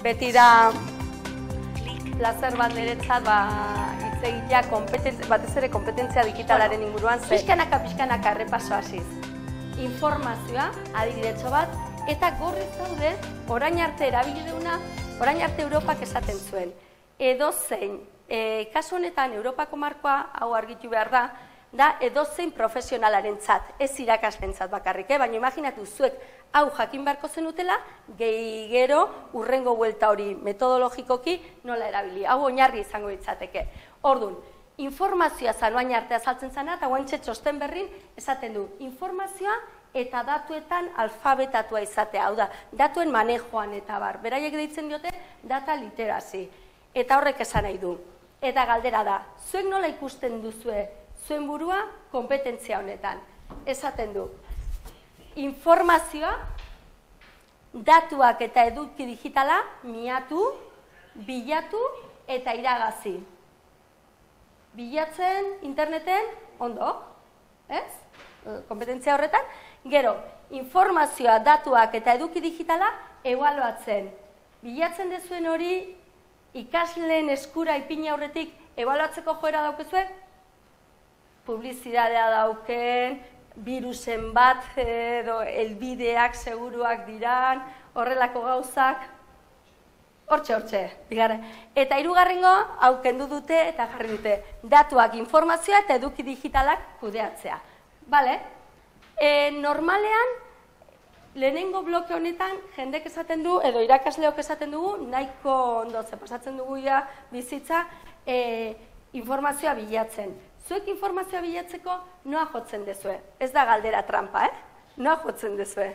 beti da plazer bat niretzat hitz egitea batez ere kompetentzia digitalaren inguruan. Pixkanaka errepaso hasiz. Informazioa, adibidetxo bat, eta gorri zaude, orain arte erabili duguna, orain arte Europak esaten zuen. Edozein, kasu honetan Europako markoa, hau argitu behar da edozein profesionalarentzat, ez irakaslentzat bakarrik, baina imaginatu zuek hau jakin beharko zenutela, gehi gero hurrengo buelta hori metodologikoki nola erabili. Hau oinarri izango ditzateke. Orduan, informazioa zanoain arte azaltzen zena, eta guaintxe txosten berrin esaten du, informazioa eta datuetan alfabetatua izatea, hau da, datuen manejoan eta bar. Beraiek deitzen diote data literazi. Eta horrek esan nahi du. Eta galdera da, zuek nola ikusten duzue zuen burua kompetentzia honetan. Esaten du, informazioa, datuak eta eduki digitala miatu, bilatu eta iragazi. Bilatzen interneten ondo, ez? Kompetentzia horretan. Gero, informazioa, datuak eta eduki digitala ebaluatzen. Bilatzen dezuen hori ikasleen eskura ipini aurretik ebaluatzeko joera daukezue? Publizidadea dauken, virusen bat edo helbideak seguruak diran, horrelako gauzak, hortxe, bigarren. Eta hirugarrengo, hau kendu dute eta jarri dute, datuak, informazioa eta eduki digitalak kudeatzea. Bale? Normalean, lehenengo bloke honetan, jendek esaten du, edo irakasleok esaten dugu, nahiko ondo, pasatzen dugu ja bizitza, informazioa bilatzen. Zuek informazioa bilatzeko noa jotzen dezue. Ez da galdera trampa, Noa jotzen dezue.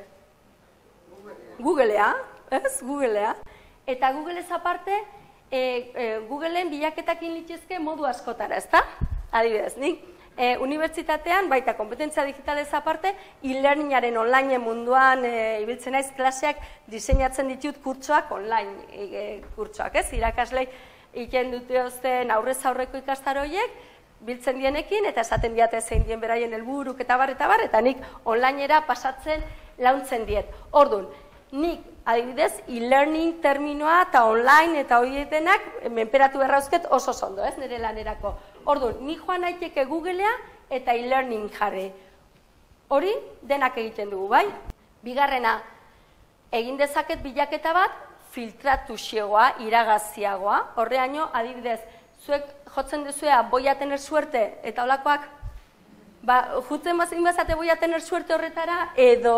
Googlea, ez? Googlea. Eta Google ez aparte, Googleen bilaketakin litezke modu askotara, ez da? Adibidez, nik unibertsitatean, baita kompetentzia digitalez aparte, e-learningaren online munduan ibiltzen naiz klaseak diseinatzen ditut kurtsoak online kurtsoak, ez? Irakaslei iken dutuzten aurrez aurreko ikastaro horiek, biltzen dienekin, eta esaten diate zein dien beraien helburuk eta bar, eta nik onlinera pasatzen launtzen diet. Orduan, nik adibidez e-learning terminoa eta online eta horietenak menperatu berrauzket oso ondo, ez, nire lanerako. Orduan, nik joan naiteke Googlea eta e-learning jarri. Hori denak egiten dugu, bai? Bigarrena, egin dezaket bilaketa bat, filtratu xegoa, iragaziagoa, horreaino adibidez, zuek jotzen duzuea voy a tener suerte eta holakoak, jutzen bazate voy a tener suerte horretara,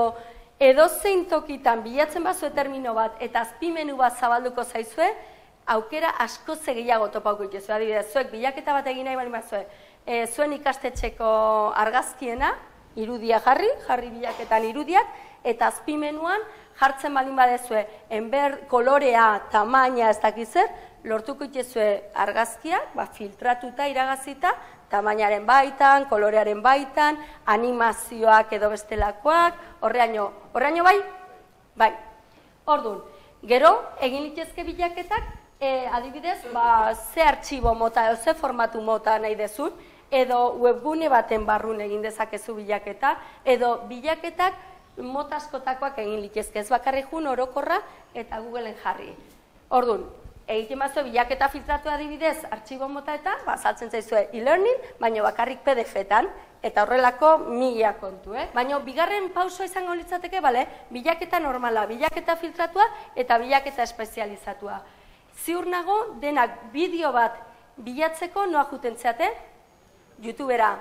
edo zein tokitan bilatzen bazue termino bat eta azpimenu bat zabalduko zaizue, aukera asko gehiago topauko ituzue. Adibidez, zuek bilaketa bat egin nahi bali bazue, zuen ikastetxeko argazkiena, irudia jarri bilaketan irudiak, eta azpimenuan jartzen balin badezue, enber kolorea, tamaina ez dakizer, lortuko ituzue argazkiak, filtratuta, iragazita, tamainaren baitan, kolorearen baitan, animazioak edo bestelakoak, horreaino bai? Bai. Orduan, gero, egin litezke bilaketak, adibidez, ze artxibo mota, edo ze formatu mota nahi dezun, edo webgune baten barrun egin dezakezu bilaketa, edo bilaketak mota askotakoak egin litezke, ez bakarrik jun orokorra eta Googleen jarri. Orduan, egiten bazue bilaketa filtratu adibidez, artxibo mota eta, saltzen zaizue e-learning, baina bakarrik PDF-etan, eta horrelako 1000 kontu, Baina bigarren pausoa izango litzateke, bilaketa normala, bilaketa filtratua eta bilaketa espezializatua. Ziur nago, denak bideo bat bilatzeko noa juten zeate? YouTubera.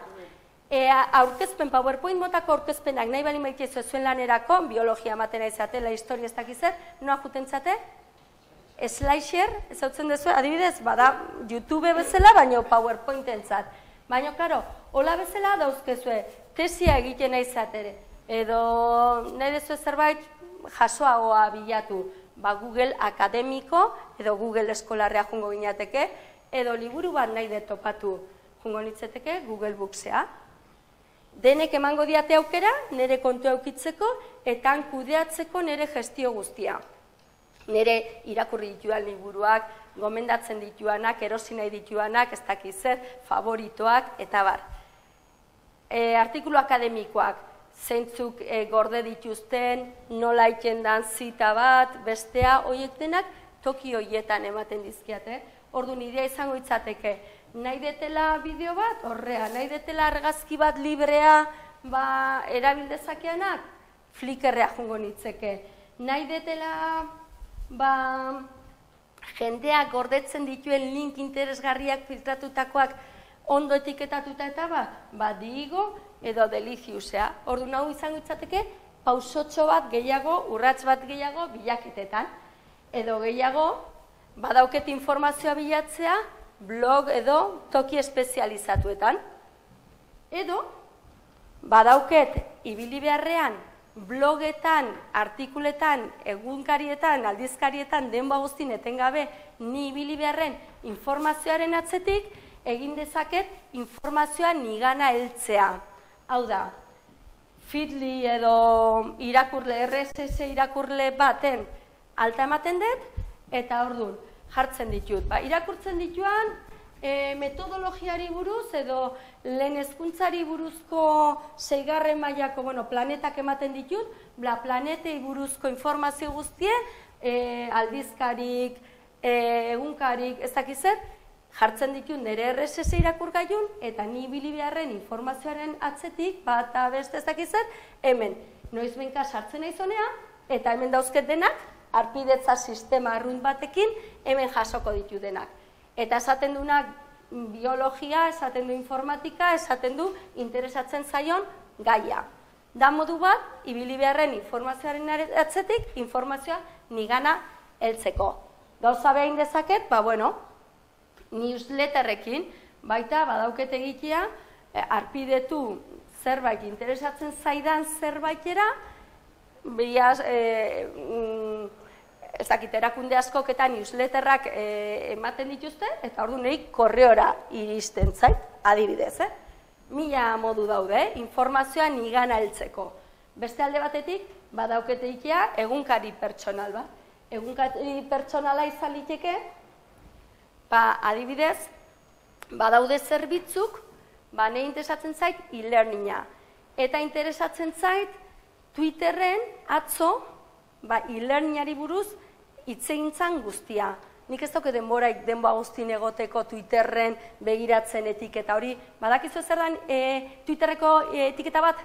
Aurkezpen, PowerPoint motako aurkezpenak nahi bali maitezu zuen lanerako, biologia ematen aizatela, historia ez dakizer, noa juten zeate? Slideshare, ez hautzen dezu, adibidez, bada YouTube bezala, baina PowerPointen zat. Baina, karo, hola bezala dauzkezue, tesia egiten nahi zatere, edo nahi dezu zerbait jasoagoa bilatu, Google akademiko, edo Google eskolarrea jungo ginateke, edo liburu bat nahi de topatu jungo nitzeteke, Google Booksea. Denek emango diate aukera, nire kontu eukitzeko, eta kudeatzeko nire gestio guztia. Nire irakurri dituan liburuak, gomendatzen dituanak, erosi nahi dituanak, ez dakizer, favoritoak, eta bar. Artikulu akademikoak, zeintzuk gorde dituzten, nola iten dan zita bat, bestea, horiek denak toki horietan ematen dizkiate. Orduan idea izango itzateke, nahi detela bideo bat, horrea, nahi detela argazki bat librea erabildezakeanak, Flickrrea jungo nitzeke. Nahi detela jendeak gordetzen dituen link interesgarriak filtratutakoak ondo etiketatuta eta Digo edo Delicious. Orduan hau izango itzateke, pausotxo bat gehiago, urrats bat gehiago bilaketetan. Edo gehiago, badauket informazioa bilatzea, blog edo toki espezializatuetan. Edo, badauket ibili beharrean, blogetan, artikuletan, egunkarietan, aldizkarietan, denboa guztien etengabe ni ibili beharren informazioaren atzetik, egin dezaket informazioa nigana heltzea. Hau da, Feedly edo irakurle, RSS irakurle baten alta ematen dut, eta orduan jartzen ditut. Irakurtzen dituan metodologiari buruz edo lehen hezkuntzari buruzko 6. mailako planetak ematen ditut, planetei buruzko informazio guztie, aldizkarik, egunkarik, ez dakizet, jartzen ditut nire RSS irakurgailun, eta ni ibili beharren informazioaren atzetik, eta beste ez dakizet, hemen noizbenka sartzen naizonea, eta hemen dauzket denak, arpidetza sistema arrunt batekin, hemen jasoko ditu denak. Eta esaten dunak biologia, esaten du informatika, esaten du interesatzen zaion gaia. Da modu bat, ibili beharren informazioaren atzetik, informazioa nigana heltzeko. Gauza behin dezaket, newsletterrekin, baita badauket egitea, arpidetu zerbait interesatzen zaidan zerbaitera, ez dakit, erakunde askok eta newsletterrak ematen dituzte, eta orduan nahi korreora iristen zait, adibidez. 1000 modu daude, informazioa nigana heltzeko. Beste alde batetik, badaukete ikea egunkari pertsonal bat. Egunkari pertsonala izan liteke, adibidez, badaude zerbitzuk, nahi interesatzen zait e-learninga. Eta interesatzen zait Twitterren atzo, e-learningari buruz hitz egin zan guztia. Nik ez dauke denboa guztien egoteko Twitterren begiratzen etiketa hori. Badakizu zer dan Twitterreko etiketa bat?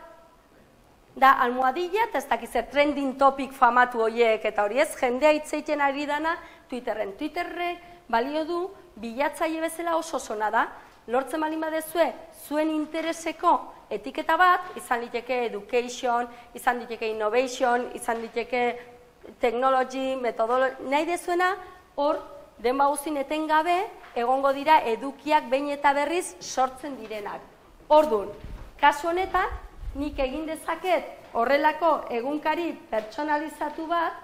Da almohadilla eta ez dakizer trending topic famatu horiek eta hori ez, jendea hitz egiten ari dana Twitterren. Twitterrek balio du bilatzaile bezala oso zona da. Lortzen balin badezue zuen intereseko etiketa bat, izan liteke education, izan liteke innovation, izan liteke technology, metodology, nahi dezuena, hor, denba guztien etengabe, egongo dira edukiak behin eta berriz sortzen direnak. Orduan, kasu honetan, nik egin dezaket horrelako egunkari pertsonalizatu bat,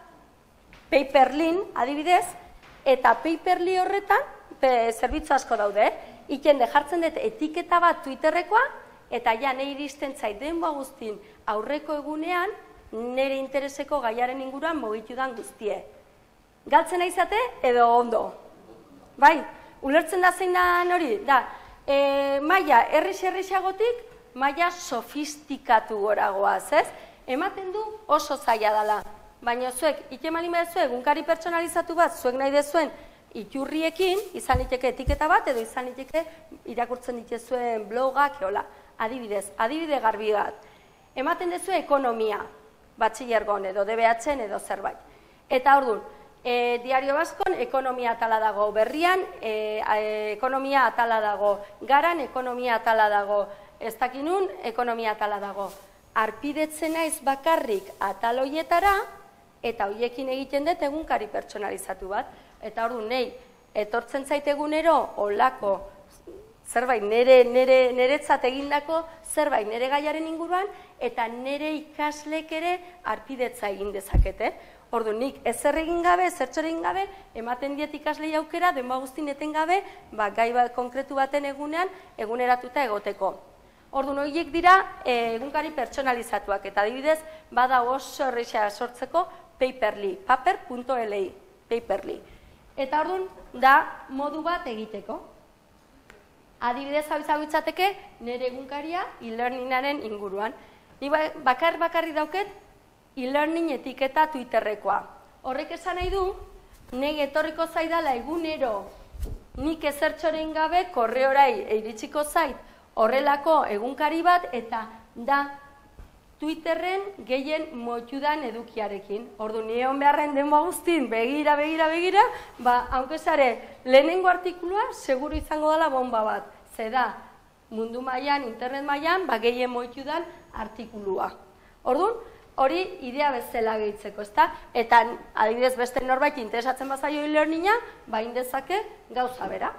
Paperlin, adibidez, eta Paperly horretan, zerbitzu asko daude, ikende jartzen dut etiketa bat Twitterrekoa, eta ja nahi iristen zait denboa guztien aurreko egunean, nire intereseko gaiaren inguruan mugitu dan guztie. Galtzen aizate edo ondo? Bai, ulertzen da zein da hori? Da, maila errixagotik, maila sofistikatu goragoaz, ez? Ematen du oso zaila dela. Baina zuek, ikemalin behar egunkari pertsonalizatu bat, zuek nahi dezuen iturriekin, izan liteke etiketa bat, edo izan liteke irakurtzen dituzuen blogak, eola. Adibidez, adibide garbi bat. Ematen dezu ekonomia, batxillergon edo DBH-en edo zerbait. Eta orduan, Diario Baskon ekonomia atala dago, Berrian ekonomia atala dago, Garan ekonomia atala dago, ez dakinun ekonomia atala dago. Arpidetzen naiz bakarrik atal hoietara, eta hoiekin egiten dut egunkari pertsonalizatu bat. Eta orduan, nahi, etortzen zait egunero, olako, zerbait niretzat egindako, zerbait nire gaiaren inguruan, eta nire ikaslek ere arpidetza egin dezakete. Orduan, nik ezer egin gabe, zertxor egin gabe, ematen diet ikaslei aukera, denboa guztien eten gabe, gai konkretu baten egunean, eguneratuta egoteko. Orduan, horiek dira egunkari pertsonalizatuak, eta adibidez, bada oso errexea sortzeko Paperly, paper.li, Paperly. Eta orduan, da modu bat egiteko. Adibidez hau itzateke nire egunkaria e-learningaren inguruan. Ni bakarri dauket e-learning etiketa Twitterrekoa. Horrek esan nahi du, Negi etorriko zaidala egunero, nik ezertxoren gabe korreorai iritsiko zait horrelako egunkari bat, eta da Twitterren gehien moitudan edukiarekin. Ordu, ni egon beharren denboa guztin, begira, haukezare, lehenengo artikulua seguru izango dela bomba bat. Zeda, mundu mailan, internet mailan, gehien moitudan artikulua. Orduan, hori idea bezala gehitzeko, ezta? Eta adibidez beste norbait interesatzen bazaio e-learninga, indezake gauza bera.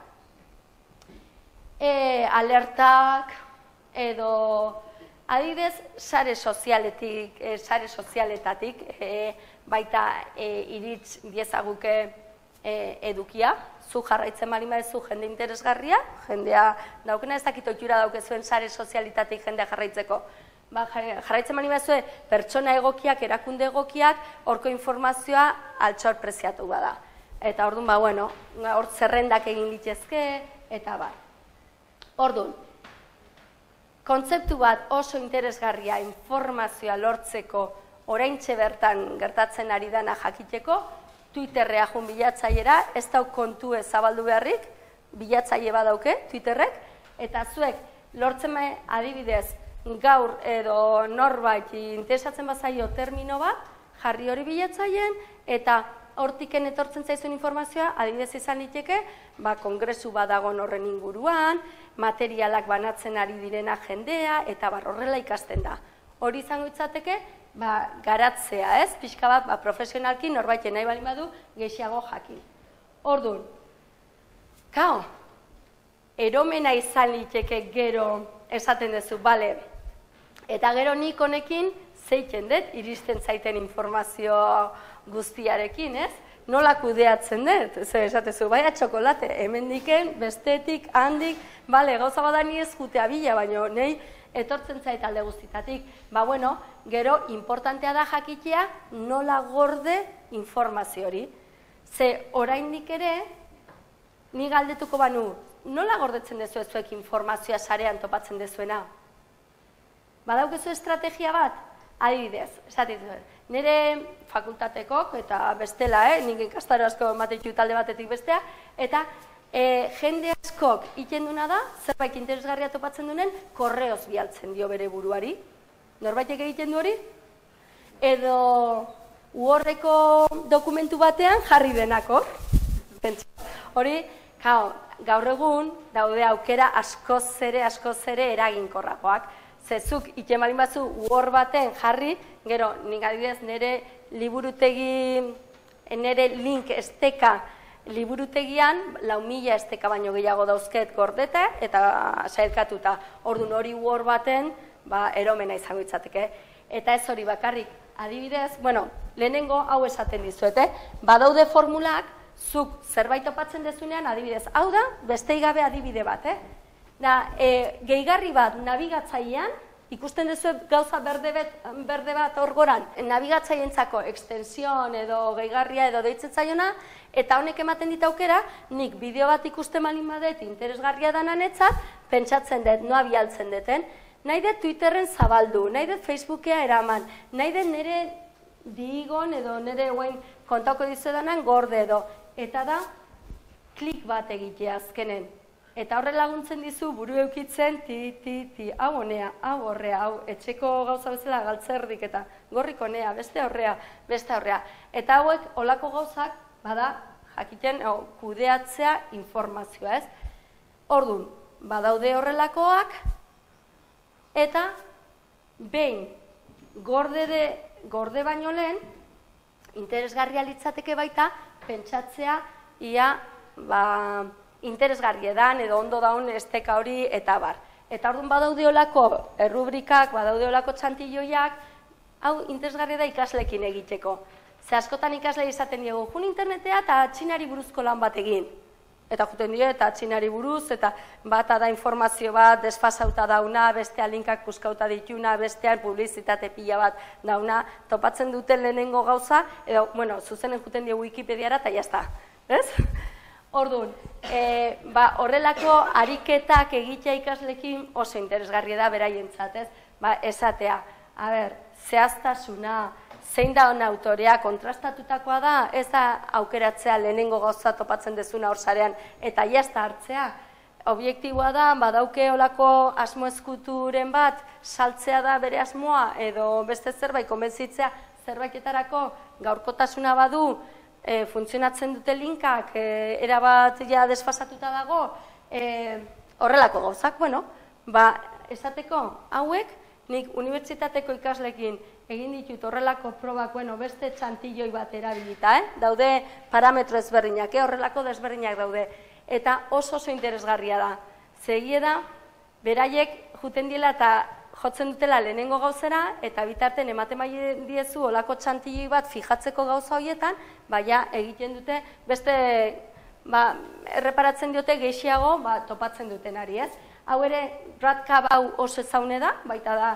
Alertak edo adibidez sare sozialetatik baita iritz diezaguke edukia, zu jarraitzen bali baduzu jende interesgarria, jendea daukena ez dakit ohitura daukezuen sare sozialetatik jendea jarraitzeko. Jarraitzen bali baduzu pertsona egokiak, erakunde egokiak, horko informazioa altxor preziatu bada. Eta orduan, hor zerrendak egin litezke, eta bar. Orduan, kontzeptu bat oso interesgarria informazioa lortzeko oraintxe bertan gertatzen ari dana jakiteko, Twitterrea jun bilatzaiera, ez dau kontu zabaldu beharrik, bilatzaile badauke Twitterrek, eta zuek lortzen adibidez gaur edo norbait interesatzen bazaio termino bat, jarri hori bilatzaileen, eta hortiken etortzen zaizuen informazioa, adibidez izan liteke, kongresu badagon horren inguruan, materialak banatzen ari direna jendea, eta horrela ikasten da. Hori izango itzateke, garatzea, ez? Pixka bat, profesionalki norbait nahi balin badu, gehiago jakin. Orduan, eromena izan liteke gero esaten duzu, bale, eta gero nik honekin zeiten dut, iristen zaiten informazio guztiarekin, ez? Nola kudeatzen dut? Zer esatezu, baina txokolate, hemendiken, bestetik, handik, bale, gauza bada ni ez jutea bila, baina nahi etortzen zait alde guztitatik. Gero, importantea da jakitea nola gorde informazio hori. Ze oraindik ere, ni galdetuko banu, nola gordetzen dezu zuek informazioa sarean topatzen dezuena? Badaukezu estrategia bat? Adibidez, nire fakultatekok eta bestela, nik ikastaro asko ematetu talde batetik bestea, eta jende askok iten duna da, zerbait interesgarria topatzen dunen, korreoz bialtzen dio bere buruari. Norbaitek egiten du hori? Edo Wordeko dokumentu batean jarri denako. Hori, gaur egun daude aukera askoz ere eraginkorragoak. Zezuk iten balin batzu Word baten jarri, gero nik adibidez nire liburutegi, nire link esteka liburutegian 4.000 esteka baino gehiago dauzket gordeta eta sailkatuta. Orduan hori Word baten eromena izango itzateke. Eta ez hori bakarrik, adibidez, lehenengo hau esaten dizuet, badaude formulak, zuk zerbait topatzen dezunean, adibidez, hau da, bestei gabe adibide bat, gehigarri bat nabigatzailean, ikusten duzu gauza berde bat hor goran, nabigatzaileentzako extension edo gehigarria edo deitzen zaiona, eta honek ematen dit aukera, nik bideo bat ikusten balin badet interesgarria dananetzat, pentsatzen dut, noa bialtzen duten, nahi dut Twitterren zabaldu, nahi dut Facebookea eraman, nahi dut nire digon edo nire kontauko dizudanan gorde edo, eta da klik bat egitea azkenen. Eta horre laguntzen dizu buru eukitzen, hau honea, hau horrea, hau etxeko gauza bezala galtzerdik eta gorriko honea, beste horrea. Eta hauek olako gauzak, bada, jakiten, kudeatzea informazioa, ez? Orduan, badaude horrelakoak, eta behin gorde baino lehen, interesgarria litzateke baita, pentsatzea, ia, interesgarri edan edo ondo daun esteka hori eta bar. Eta orduan badaude olako errubrikak, badaude olako txantilloiak, hau interesgarri da ikaslekin egiteko. Ze askotan ikasle izaten diegu, jun internetea eta txinari buruzko lan bat egin. Eta juten die, eta txinari buruz, eta bata da informazio bat, desfasauta dauna, bestean linkak puskauta dituna, bestean publizitate pila bat dauna, topatzen duten lehenengo gauza, edo, zuzenen juten die Wikipediara eta jazta, ez? Orduan, horrelako ariketak egitea ikaslekin oso interesgarria da beraientzat, ez? Esatea, zehaztasuna, zein da hona autorea, kontrastatutakoa da, ez da aukeratzea lehenengo gauza topatzen dezuna hor sarean, eta jazta hartzea. Objektiboa da, badauke olako asmo ezkuturen bat, saltzea da bere asmoa, edo beste zerbait konbentzitzea zerbaitetarako gaurkotasuna badu, funtzionatzen dute linkak, erabat ja desfasatuta dago, horrelako gauzak, bueno, esateko hauek, nik unibertsitateko ikaslekin egin ditut horrelako probak, beste txantilloi bat erabilita, daude parametro ezberdinak, horrelako desberdinak daude, eta oso interesgarria da. Zegie da, beraiek juten diela eta jotzen dutela lehenengo gauzera, eta bitarten ematen bai diezu olako txantilloi bat fijatzeko gauza horietan, baina egiten dute, beste erreparatzen diote gehiago topatzen dutenari, ez? Hau ere, RADCAP hau oso ezaune da, baita da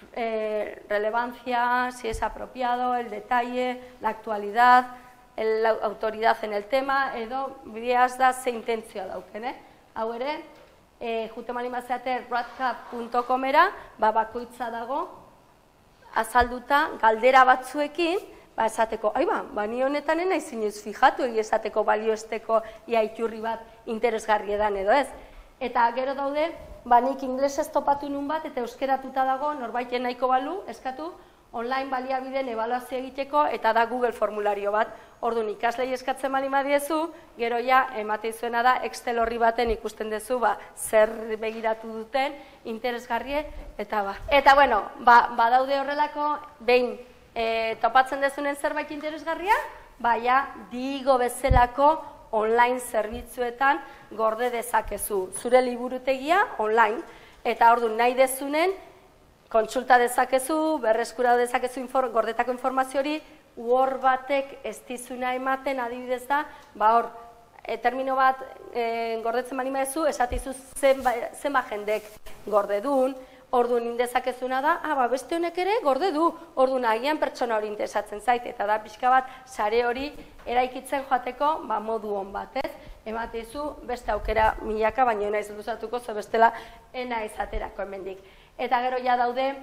relevancia, si es apropiado, el detalle, la actualidad, la autoridad en el tema, edo bideaz da ze intentzioa dauken, Hau ere, jute malimazeate radcap.comera, bakoitza dago, azalduta, galdera batzuekin, esateko, ni honetan naiz inoiz fijatu, esateko balioesteko iaiturri bat interesgarri edan edo ez. Eta gero daude, nik inglesez topatu nun bat, eta euskeratuta dago, norbaiten nahiko balu, eskatu, online baliabideen ebaluazio egiteko, eta da Google formulario bat. Orduan ikaslei eskatzen bali madiezu, gero ja, ematen zuena da, Excel horri baten ikusten duzu, zer begiratu duten, interesgarrie, eta Eta bueno, badaude horrelako, behin, topatzen dezunen zerbait interesgarria, digo bezalako online zerbitzuetan gorde dezakezu. Zure liburutegia online, eta orduan nahi dezunen, kontsulta dezakezu, berreskura dezakezu gordetako informazio hori, Word batek ez dizuna ematen adibidez da, hor, termino bat gordetzen bali maezu, esatizu zenba jendek gorde duen, orduan indezakezuna da, beste honek ere gorde du, orduan agian pertsona hori interesatzen zait, eta da pixka bat sare hori eraikitzen joateko modu hon bat, ez? Ematezu beste aukera milaka, baina ena izatuzatuko, zo bestela ena izaterako hemendik. Eta gero ja daude,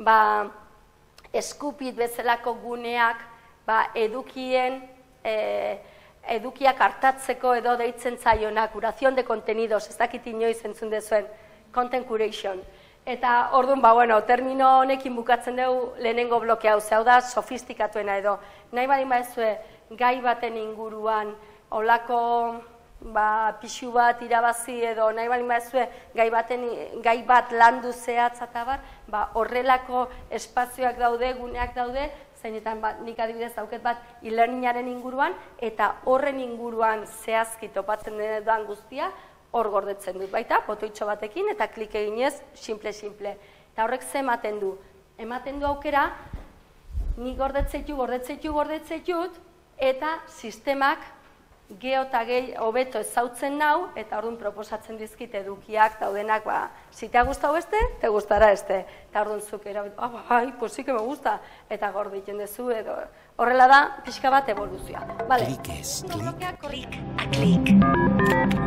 Skupit bezalako guneak, edukiak hartatzeko edo deitzen zaionak, curación de contenidos, ez dakit inoiz entzun dezuen, content curation. Eta orduan, termino honekin bukatzen dugu lehenengo bloke hau, hau da sofistikatuena edo. Nahi badin baezue gai baten inguruan, olako pixu bat irabazi edo nahi badin baezue gai bat landu zehatzata bat, horrelako espazioak daude, guneak daude, zeinetan nik adibidez dauket bat e-learningaren inguruan, eta horren inguruan zehazki topatzen dudan guztia, hor gordetzen dut baita, botoitxo batekin, eta klik eginez, simple. Eta horrek ze ematen du? Ematen du aukera, ni gordetzeitu, eta sistemak geho eta gehi hobeto ezautzen nau, eta orduan proposatzen dizkit edukiak daudenak, si te ha gustado este, te gustará este. Eta orduan zuk erabit, pues sí que me gusta, eta gorditen dezu, edo horrela da, pixka bat evoluzioa. Klik ez, klik a klik.